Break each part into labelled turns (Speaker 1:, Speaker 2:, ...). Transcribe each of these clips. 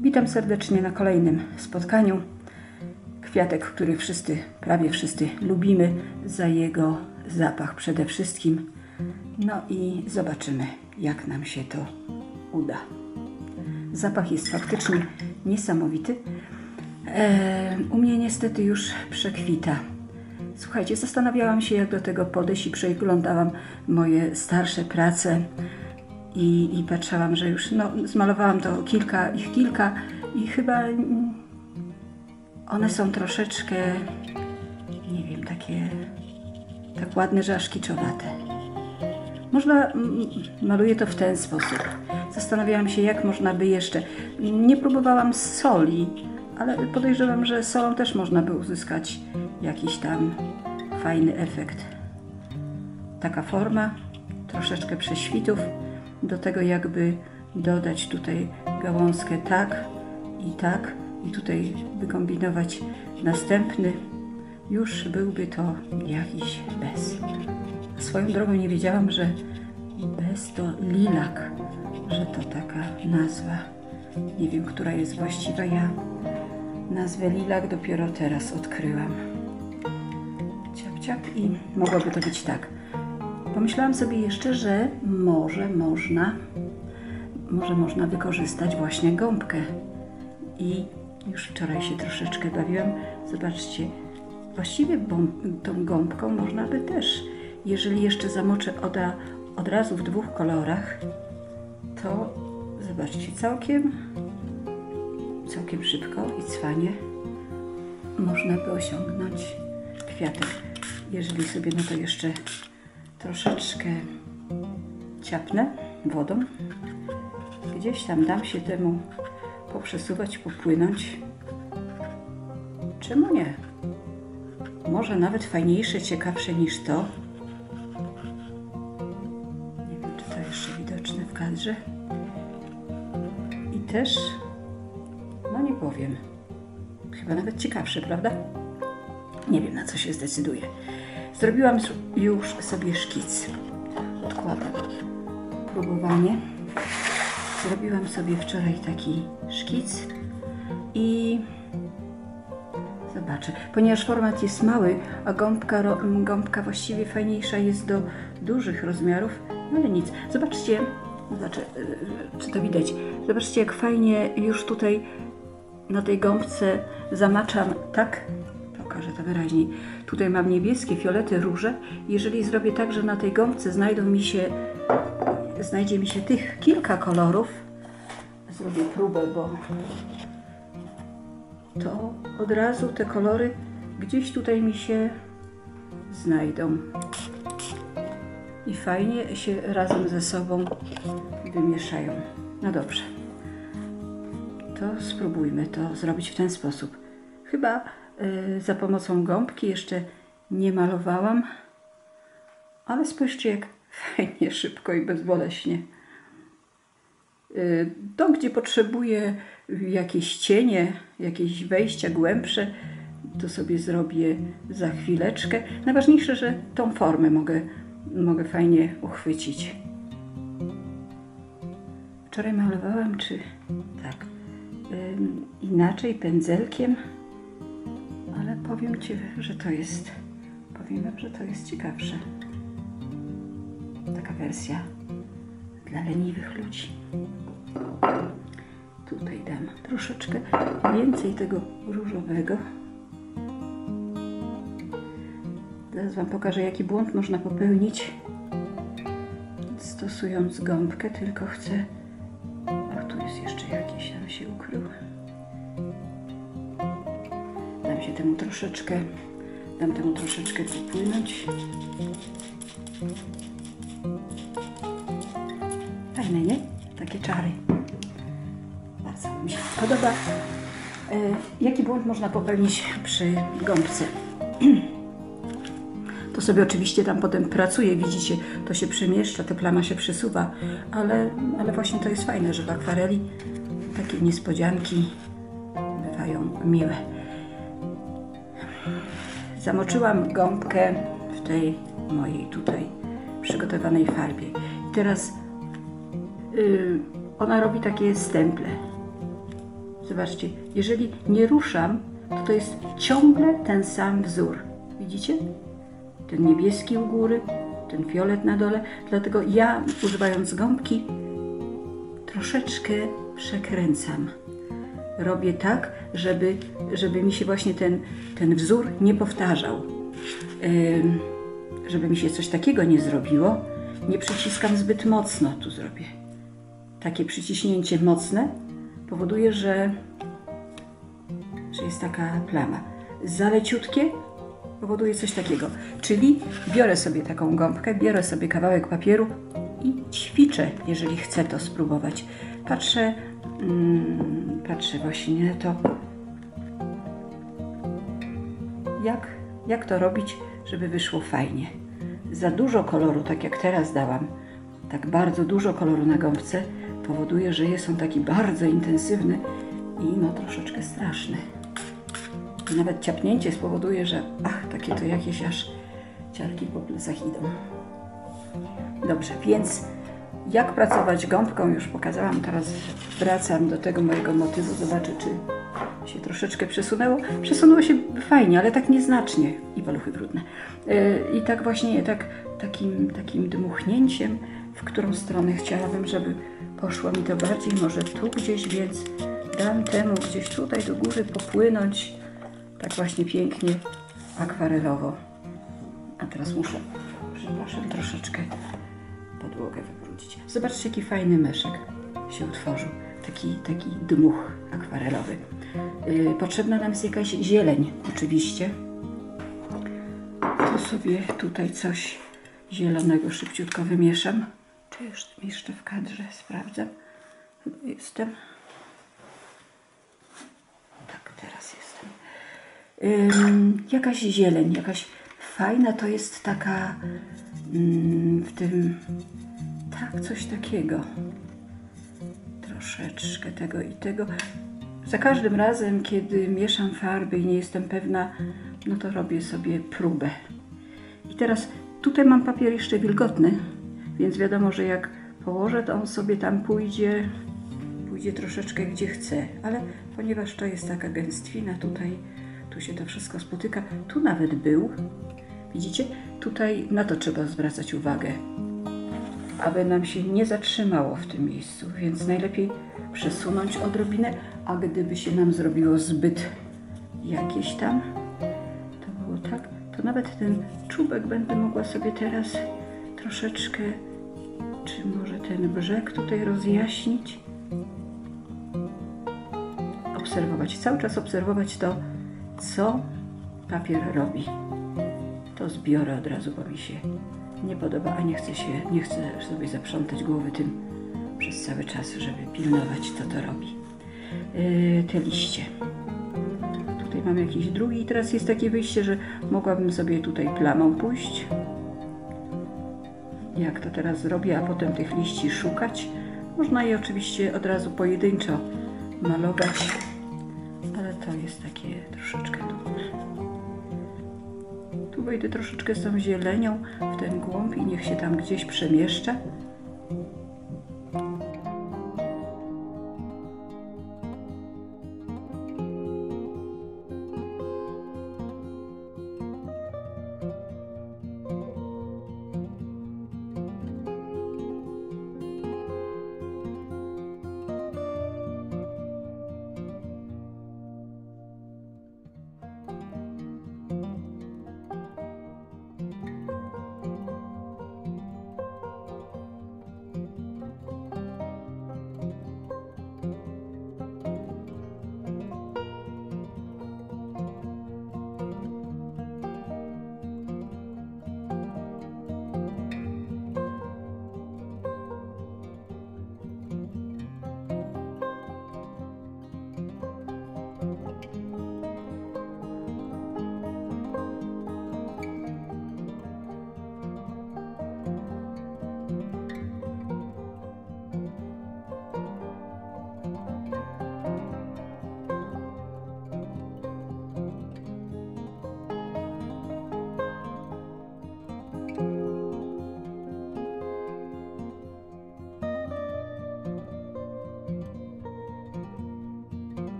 Speaker 1: Witam serdecznie na kolejnym spotkaniu. Kwiatek, który prawie wszyscy lubimy za jego zapach przede wszystkim. No i zobaczymy, jak nam się to uda. Zapach jest faktycznie niesamowity. U mnie niestety już przekwita. Słuchajcie, zastanawiałam się, jak do tego podejść i przeglądałam moje starsze prace i patrzałam, że już zmalowałam to kilka i chyba one są troszeczkę, nie wiem, tak ładne, że aż kiczowate. Maluję to w ten sposób. Zastanawiałam się, jak można by jeszcze. Nie próbowałam soli, ale podejrzewam, że solą też można by uzyskać jakiś tam fajny efekt. Taka forma, troszeczkę prześwitów, do tego jakby dodać tutaj gałązkę tak i tutaj wykombinować następny. Już byłby to jakiś bez. Swoją drogą nie wiedziałam, że bez to lilak, że to taka nazwa. Nie wiem, która jest właściwa. Ja nazwę lilak dopiero teraz odkryłam. Ciap, ciap i mogłoby to być tak. Pomyślałam sobie jeszcze, że może można wykorzystać właśnie gąbkę. I już wczoraj się troszeczkę bawiłam. Zobaczcie, właściwie tą gąbką można by też, jeżeli jeszcze zamoczę od razu w dwóch kolorach, to zobaczcie, całkiem szybko i cwanie można by osiągnąć kwiatek. Jeżeli sobie to jeszcze troszeczkę ciapnę wodą, gdzieś tam dam się temu poprzesuwać, popłynąć. Czemu nie? Może nawet fajniejsze, ciekawsze niż to. Nie wiem, czy to jeszcze widoczne w kadrze. I też, nie powiem, chyba nawet ciekawsze, prawda? Nie wiem, na co się zdecyduję. Zrobiłam już sobie szkic. Odkładam próbowanie. Zrobiłam sobie wczoraj taki szkic i zobaczę. Ponieważ format jest mały, a gąbka właściwie fajniejsza jest do dużych rozmiarów, ale nic. Zobaczcie, czy to widać. Zobaczcie, jak fajnie już tutaj na tej gąbce zamaczam, tak? Pokażę to wyraźniej. Tutaj mam niebieskie, fiolety, róże. Jeżeli zrobię tak, że na tej gąbce znajdzie mi się tych kilka kolorów, zrobię próbę, bo to od razu te kolory gdzieś tutaj mi się znajdą i fajnie się razem ze sobą wymieszają. No dobrze, to spróbujmy to zrobić w ten sposób. Chyba za pomocą gąbki jeszcze nie malowałam, ale spójrzcie, jak fajnie, szybko i bezboleśnie. To, gdzie potrzebuję jakieś cienie, jakieś wejścia głębsze, to sobie zrobię za chwileczkę. Najważniejsze, że tą formę mogę fajnie uchwycić. Wczoraj malowałam, tak, inaczej, pędzelkiem, ale powiem wam, że to jest ciekawsze. Taka wersja dla leniwych ludzi. Tutaj dam troszeczkę więcej tego różowego. Zaraz wam pokażę, jaki błąd można popełnić, stosując gąbkę, tylko chcę... Ach, tu jest jeszcze jakiś, tam się ukrył. Dam temu troszeczkę popłynąć. Fajne, nie? Takie czary. Bardzo mi się podoba. Jaki błąd można popełnić przy gąbce? To sobie oczywiście tam potem pracuję, widzicie, to się przemieszcza, ta plama się przesuwa, ale właśnie to jest fajne, że w akwareli takie niespodzianki bywają miłe. Zamoczyłam gąbkę w tej mojej tutaj przygotowanej farbie. I teraz ona robi takie stemple. Zobaczcie, jeżeli nie ruszam, to jest ciągle ten sam wzór. Widzicie? Ten niebieski u góry, ten fiolet na dole. Dlatego ja, używając gąbki, troszeczkę przekręcam. Robię tak, żeby mi się właśnie ten wzór nie powtarzał. Żeby mi się coś takiego nie zrobiło, nie przyciskam zbyt mocno. Tu zrobię. Takie przyciśnięcie mocne powoduje, że jest taka plama. Za leciutkie powoduje coś takiego. Czyli biorę sobie taką gąbkę, biorę sobie kawałek papieru i ćwiczę, jeżeli chcę to spróbować. Patrzę właśnie na to, jak to robić, żeby wyszło fajnie. Za dużo koloru, tak jak teraz dałam, tak bardzo dużo koloru na gąbce, powoduje, że jest on taki bardzo intensywny i no troszeczkę straszny. I nawet ciapnięcie spowoduje, że takie to jakieś aż ciarki po plecach idą. Dobrze, więc jak pracować gąbką już pokazałam, teraz wracam do tego mojego motywu, zobaczę, czy się troszeczkę przesunęło. Przesunęło się fajnie, ale tak nieznacznie i paluchy brudne. I tak właśnie takim dmuchnięciem, w którą stronę chciałabym, żeby poszło mi to bardziej, może tu gdzieś, więc dam temu gdzieś tutaj do góry popłynąć tak właśnie pięknie, akwarelowo. A teraz muszę, przepraszam, troszeczkę podłogę wybrudzić. Zobaczcie, jaki fajny myszek się utworzył. Taki dmuch akwarelowy. Potrzebna nam jest jakaś zieleń, oczywiście. To sobie tutaj coś zielonego szybciutko wymieszam. Czy już jeszcze w kadrze? Sprawdzam. Jestem. Tak, teraz jestem. Jakaś zieleń, jakaś fajna to jest taka w tym, tak, coś takiego. Troszeczkę tego i tego. Za każdym razem, kiedy mieszam farby i nie jestem pewna, no to robię sobie próbę. I teraz tutaj mam papier jeszcze wilgotny, więc wiadomo, że jak położę, to on sobie tam pójdzie troszeczkę gdzie chce, ale ponieważ to jest taka gęstwina tutaj, tu się to wszystko spotyka, tu nawet był, widzicie? Tutaj na to trzeba zwracać uwagę, aby nam się nie zatrzymało w tym miejscu, więc najlepiej przesunąć odrobinę, a gdyby się nam zrobiło zbyt jakieś tam, to było tak, to nawet ten czubek będę mogła sobie teraz troszeczkę, czy może ten brzeg tutaj rozjaśnić, obserwować, cały czas obserwować to, co papier robi. To zbiorę od razu, bo mi się nie podoba, a nie chcę sobie zaprzątać głowy tym przez cały czas, żeby pilnować, co to robi. Te liście. Tutaj mam jakiś drugi i teraz jest takie wyjście, że mogłabym sobie tutaj plamą pójść. Jak to teraz zrobię, a potem tych liści szukać. Można je oczywiście od razu pojedynczo malować, ale to jest takie troszeczkę trudne. Tu wejdę troszeczkę z tą zielenią w ten głąb i niech się tam gdzieś przemieszcza.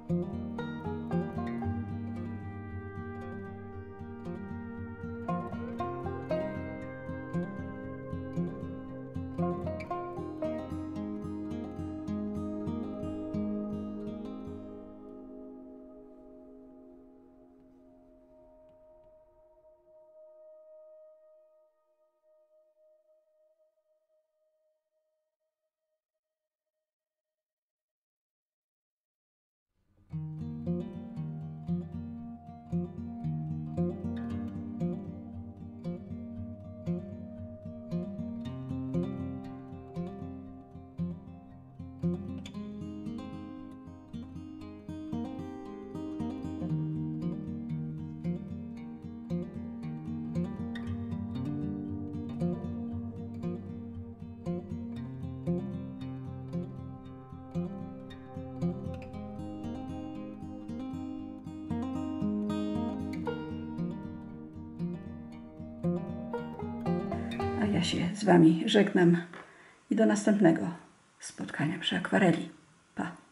Speaker 1: A ja się z Wami żegnam i do następnego spotkania przy akwareli. Pa!